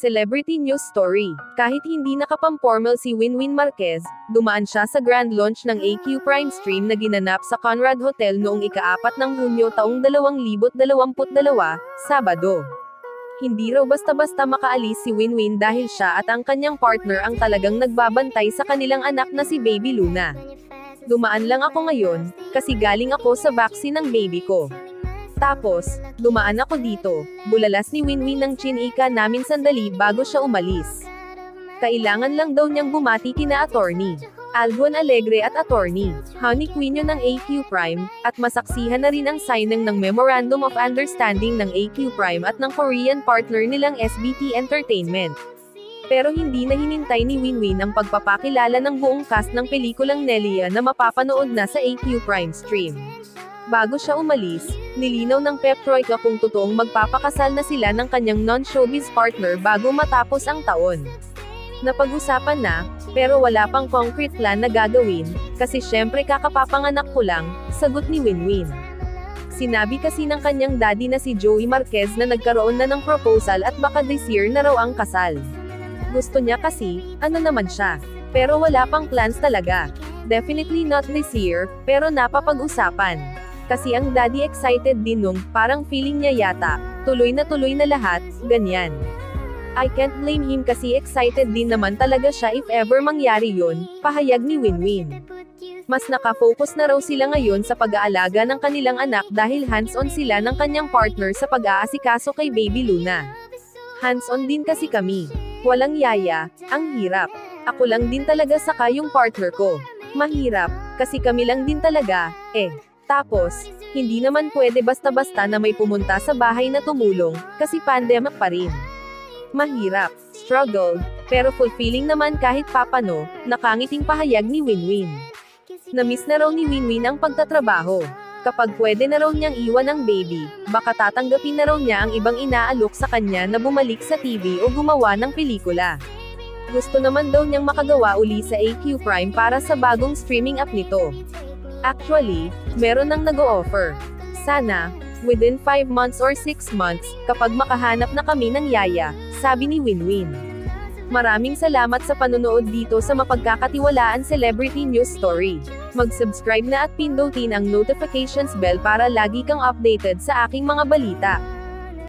Celebrity News Story. Kahit hindi nakapampormal si Winwin Marquez, dumaan siya sa grand launch ng AQ Prime Stream na ginanap sa Conrad Hotel noong ika-4 ng Hunyo taong 2022, Sabado. Hindi raw basta-basta makaalis si Winwin dahil siya at ang kanyang partner ang talagang nagbabantay sa kanilang anak na si Baby Luna. Dumaan lang ako ngayon, kasi galing ako sa vaccine ng baby ko. Tapos, dumaan ako dito, bulalas ni Winwin ng chinika namin sandali bago siya umalis. Kailangan lang daw niyang bumati kina attorney Albuan Alegre at attorney Honey Quino ng AQ Prime, at masaksihan na rin ang signing ng Memorandum of Understanding ng AQ Prime at ng Korean partner nilang SBT Entertainment. Pero hindi na hinintay ni Winwin ang pagpapakilala ng buong cast ng pelikulang Nelia na mapapanood na sa AQ Prime Stream. Bago siya umalis, nilinaw ng Pep Troika kung totoong magpapakasal na sila ng kanyang non-showbiz partner bago matapos ang taon. Napag-usapan na, pero wala pang concrete plan na gagawin, kasi syempre kakapapanganak ko lang, sagot ni Winwin. Sinabi kasi ng kanyang daddy na si Joey Marquez na nagkaroon na ng proposal at baka this year na raw ang kasal. Gusto niya kasi, ano naman siya. Pero wala pang plans talaga. Definitely not this year, pero napapag-usapan. Kasi ang daddy excited din nung, parang feeling niya yata, tuloy na lahat, ganyan. I can't blame him kasi excited din naman talaga siya if ever mangyari yun, pahayag ni Winwin. Mas nakafocus na raw sila ngayon sa pag-aalaga ng kanilang anak dahil hands-on sila ng kanyang partner sa pag-aasikaso kay Baby Luna. Hands-on din kasi kami. Walang yaya, ang hirap. Ako lang din talaga saka yung partner ko. Mahirap, kasi kami lang din talaga, Tapos, hindi naman pwede basta-basta na may pumunta sa bahay na tumulong, kasi pandemic pa rin. Mahirap, struggle, pero fulfilling naman kahit papano, nakangiting pahayag ni Winwin. Namiss na raw ni Winwin ang pagtatrabaho. Kapag pwede na raw niyang iwan ang baby, baka tatanggapin na raw niya ang ibang inaalok sa kanya na bumalik sa TV o gumawa ng pelikula. Gusto naman daw niyang makagawa uli sa AQ Prime para sa bagong streaming app nito. Actually, meron nang nag-o-offer. Sana, within 5 months or 6 months, kapag makahanap na kami ng yaya, sabi ni Winwin. Maraming salamat sa panonood dito sa mapagkakatiwalaan Celebrity News Story. Mag-subscribe na at pindutin ang notifications bell para lagi kang updated sa aking mga balita.